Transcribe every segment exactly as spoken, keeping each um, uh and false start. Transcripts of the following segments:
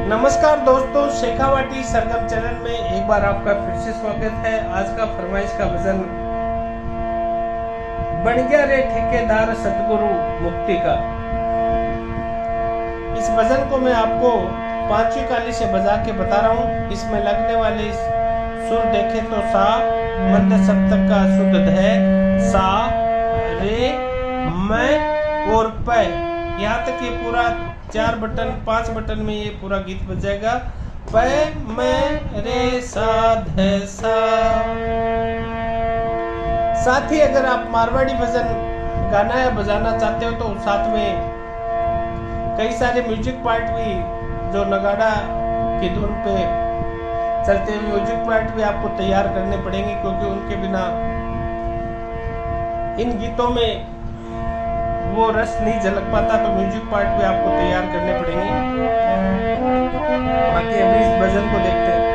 नमस्कार दोस्तों, शेखावाटी सरगम चैनल में एक बार आपका फिर से स्वागत है। आज का फरमाइश का भजन बन गया रे ठेकेदार सतगुरु मुक्ति का। इस भजन को मैं आपको पांचवी काली से बजा के बता रहा हूँ। इसमें लगने वाले सुर देखें तो सा, मध्य सप्तक का शुद्ध है, सा, रे, मैं और पै। यहाँ तक ये पूरा चार बटन पांच बटन में ये पूरा गीत बज जाएगा। पै मैं रे सा ध सा। साथ ही अगर आप मारवाड़ी भजन गाना या बजाना चाहते हो तो साथ में कई सारे म्यूजिक पार्ट भी जो नगाड़ा की धुन पे चलते हुए म्यूजिक पार्ट भी आपको तैयार करने पड़ेंगे, क्योंकि उनके बिना इन गीतों में वो रस नहीं झलक पाता। तो म्यूजिक पार्ट भी आपको तैयार करने पड़ेंगे। बाकी अभी इस भजन को देखते हैं।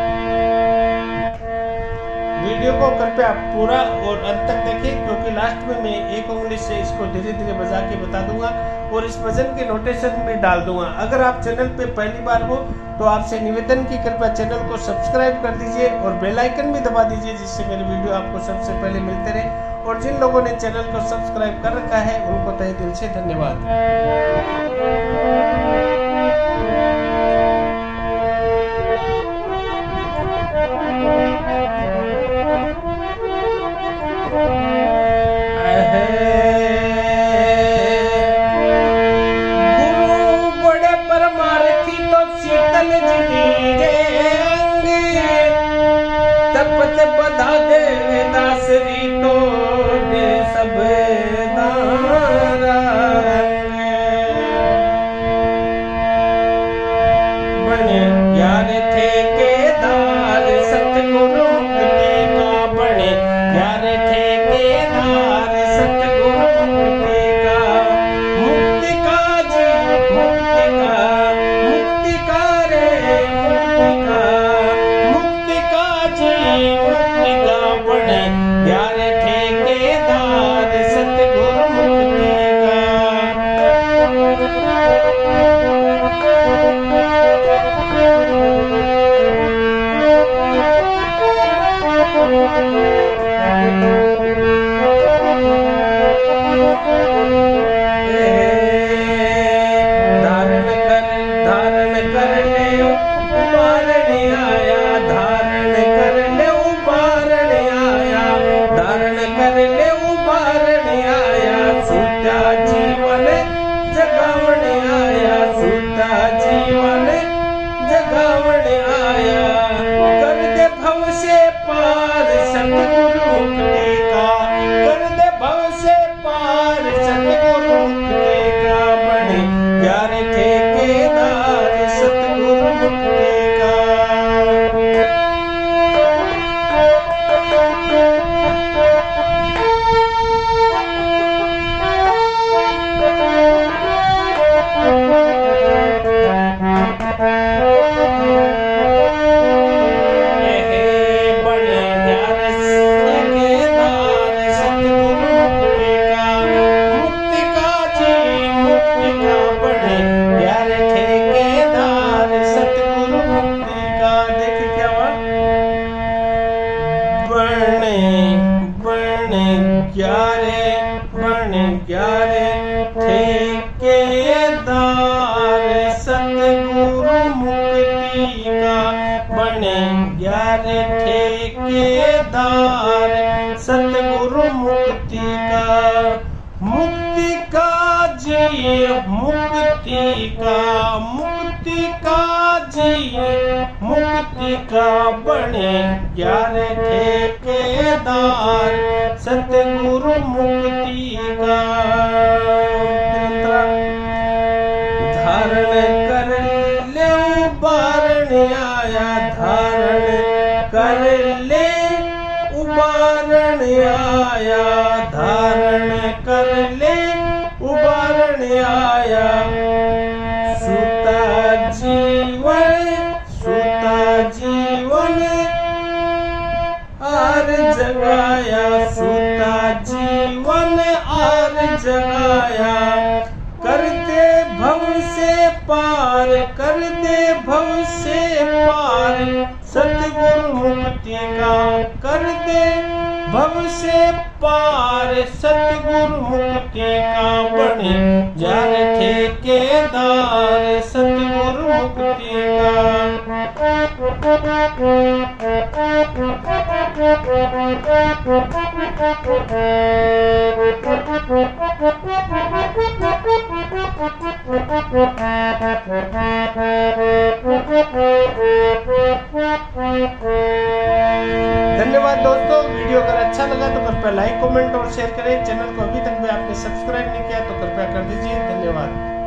वीडियो को कृपया पूरा और अंत तक देखें, क्योंकि लास्ट में मैं एक उंगली से इसको धीरे धीरे बजा के बता दूंगा और इस भजन के नोटेशन भी डाल दूंगा। अगर आप चैनल पे पहली बार हो तो आपसे निवेदन की कृपया चैनल को सब्सक्राइब कर दीजिए और बेल आइकन भी दबा दीजिए, जिससे मेरे वीडियो आपको सबसे पहले मिलते रहे। और जिन लोगों ने चैनल को सब्सक्राइब कर रखा है उनको तहे दिल से धन्यवाद। गुरु बड़े परमार्थी तो शीतल जी तपत बधा दे दासरी तो सब बने यार ठेकेदार सतगुरु मुक्ति का। बने यार ठेकेदार सतगुरु मुक्ति का। मुक्ति का जी मुक्ति का, मुक्ति का रे मुक्ति का, मुक्ति का जी मुक्ति का। बने यार ठेकेदार सतगुरु मुक्ति का। धारण कर धारण कर ले उबारने आया, धारण कर ले उबारने आया, धारण कर ले उबारने आया। सूता जीवन जगावने आया, सूता जीवन जगावने आया। कर दे भव से पार सतगुरु मुक्ति का, कर दे भव से पार सतगुरु मुक्ति का। बने यार ठेकेदार सतगुरु मुक्ति का। ग्यारे बने ग्यारे ठेकेदार सतगुरु मुक्ति का। बने ग्यारे ठेकेदार सतगुरु मुक्ति का। मुक्ति का जी मुक्ति का, मुक्ति का जी मुक्ति का। बने ग्यारे ठेकेदार सतगुरु मुक्ति का। धारण कर ले उबारने आया, धारण कर ले उबारने आया, धारण कर ले उबारने आया। सूता जीवन सूता जीवन आर जगाया, सूता जीवन आर जगाया। करते भव से पार ठेकेदार कर दे भव से पार, सतगुरु मुक्ति का कर दे भव से पार, सतगुरु मुक्ति का बने जार ठेकेदार, सतगुरु मुक्ति धन्यवाद दोस्तों। वीडियो अगर अच्छा लगा तो कृपया लाइक, कमेंट और शेयर करें। चैनल को अभी तक भी आपने सब्सक्राइब नहीं किया तो कृपया कर दीजिए। धन्यवाद।